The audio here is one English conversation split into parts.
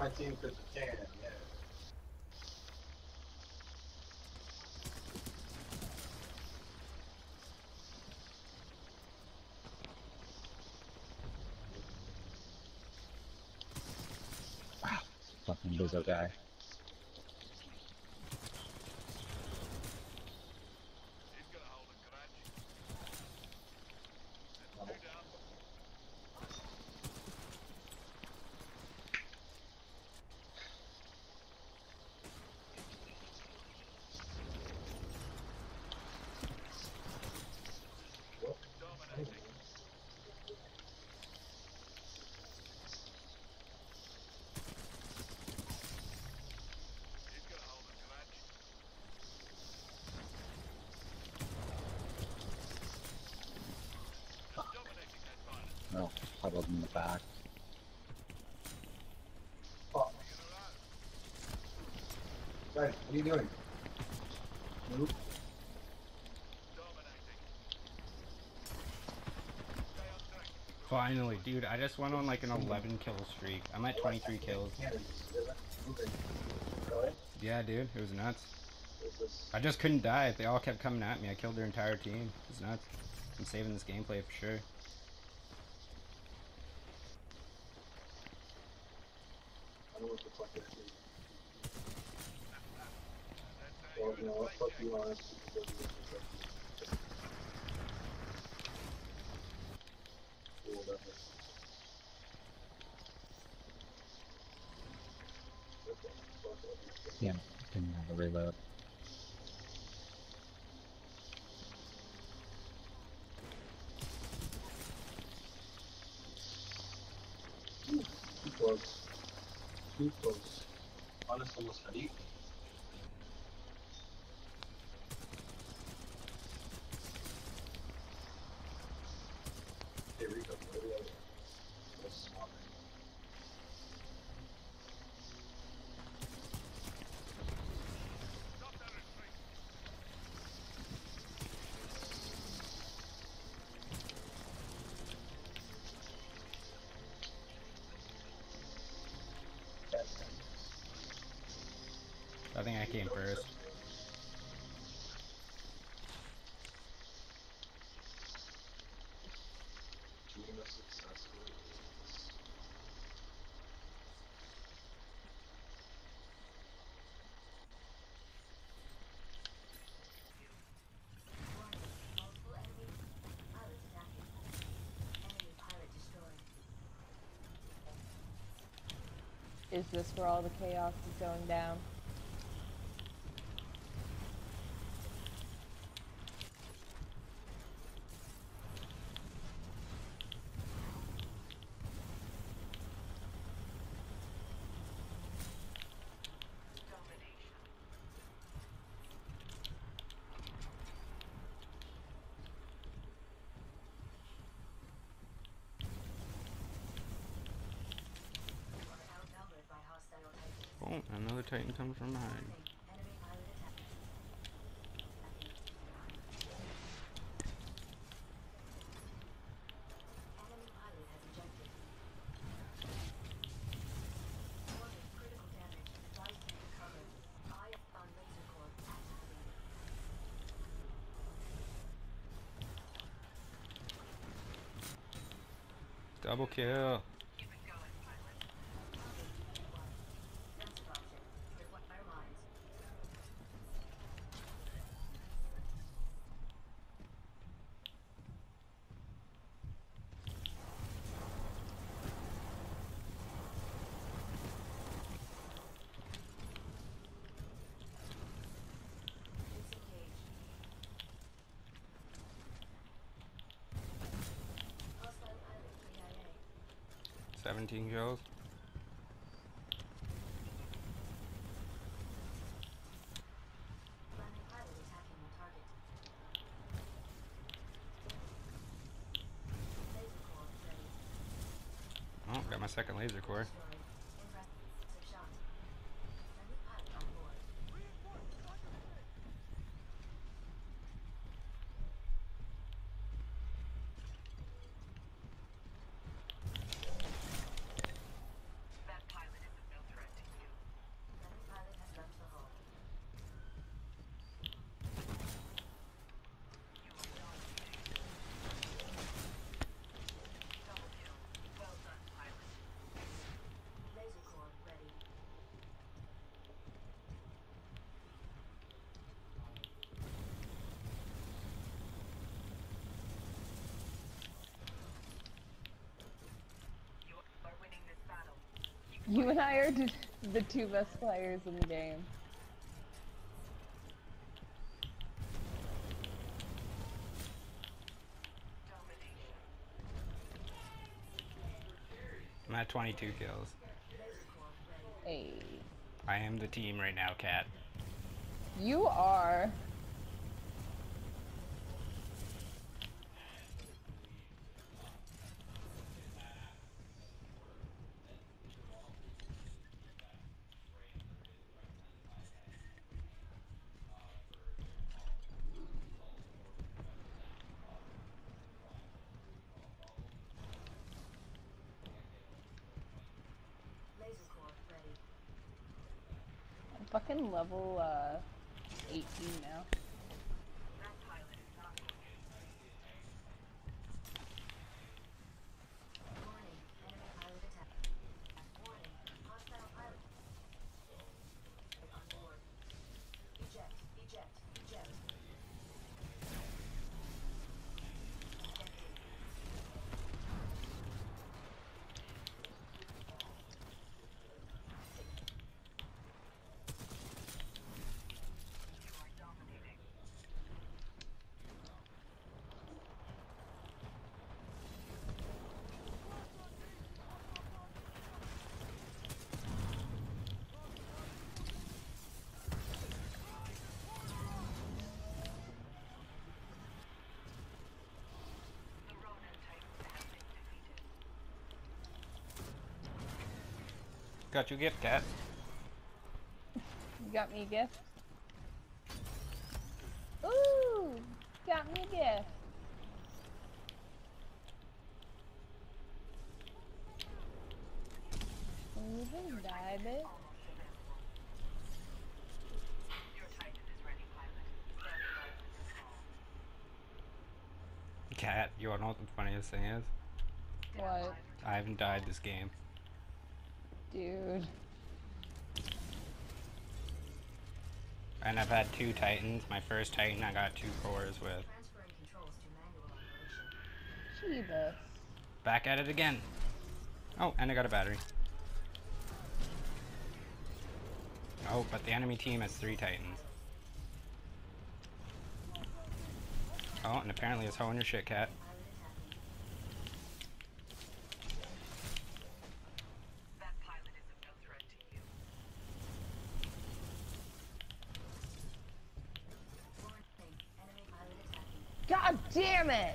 my team because it can, yeah. Wow, fucking Bizzo guy. Oh, huddled in the back. Fuck. Guys, what are you doing? Move. Finally, dude, I just went on like an 11 kill streak. I'm at 23 kills. Really? Yeah, dude, it was nuts. I just couldn't die. They all kept coming at me. I killed their entire team. It's nuts. I'm saving this gameplay for sure. I don't know what the fuck that is. Well, you know what? Fuck you, honest. Whatever. Yeah, didn't have a reload. Too close. Too close. Honest almost had eaten. Hey, Rico, what are the other? That's smart. I think I came first. Dream of successful. 'Cause is this where all the chaos is going down? Oh, another Titan comes from behind. Double kill. CIA. 17 kills. Oh, got my second laser core. You and I are the two best players in the game. I'm at 22 kills. Hey. I am the team right now, Cat. You are. I'm fucking level 18 now. Got you a gift, Cat. You got me a gift? Ooh! Got me a gift. Can you just die, bitch? Cat, you wanna know what the funniest thing is? What? I haven't died this game. Dude. And I've had 2 Titans. My first Titan I got 2 cores with. Jeebus. Back at it again. Oh, and I got a battery. Oh, but the enemy team has 3 Titans. Oh, and apparently it's hoeing your shit, Cat. God damn it!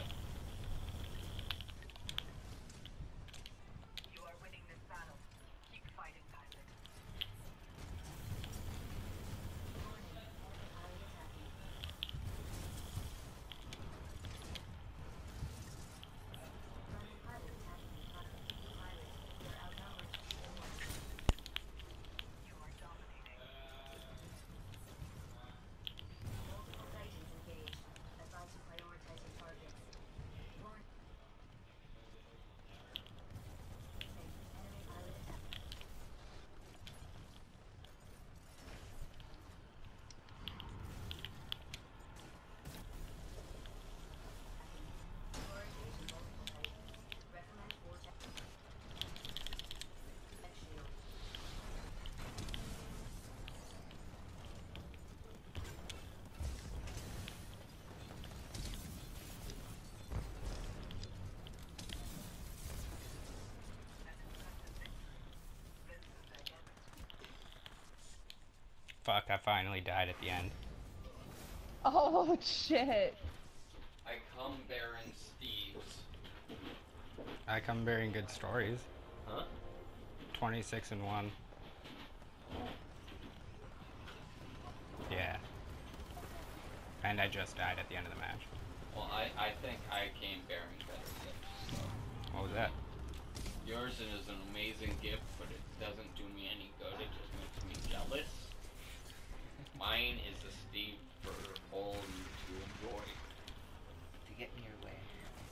Fuck, I finally died at the end. Oh shit. I come bearing Steve's. I come bearing good stories. Huh? 26-1. Yeah. And I just died at the end of the match. Well, I think I came bearing better gifts. What was that? Yours is an amazing gift, but it doesn't do me any good. It just makes me jealous. Mine is a Steve for all you to enjoy. To get in your way.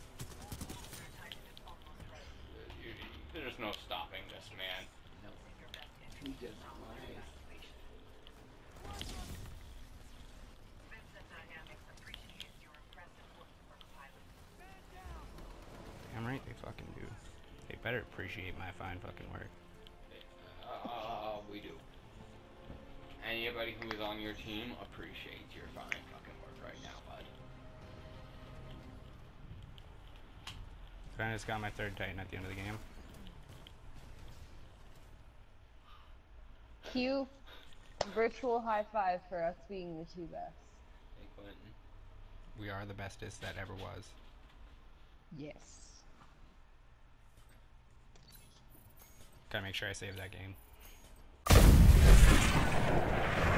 There's no stopping this man. No. He does not want it. Damn right they fucking do. They better appreciate my fine fucking work. Anybody who is on your team appreciates your fine fucking work right now, bud. I just got my third Titan at the end of the game. Cue virtual high five for us being the two best. Hey, Quentin. We are the bestest that ever was. Yes. Gotta make sure I save that game.